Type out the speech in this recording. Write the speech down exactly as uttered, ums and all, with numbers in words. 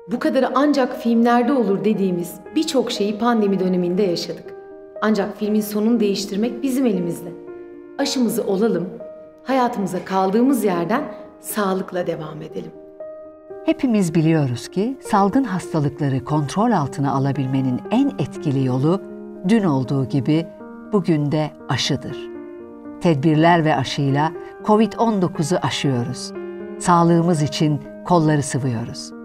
Bu kadarı ancak filmlerde olur dediğimiz birçok şeyi pandemi döneminde yaşadık. Ancak filmin sonunu değiştirmek bizim elimizde. Aşımızı olalım, hayatımıza kaldığımız yerden sağlıkla devam edelim. Hepimiz biliyoruz ki salgın hastalıkları kontrol altına alabilmenin en etkili yolu dün olduğu gibi bugün de aşıdır. Tedbirler ve aşıyla kovid on dokuzu aşıyoruz. Sağlığımız için kolları sıvıyoruz.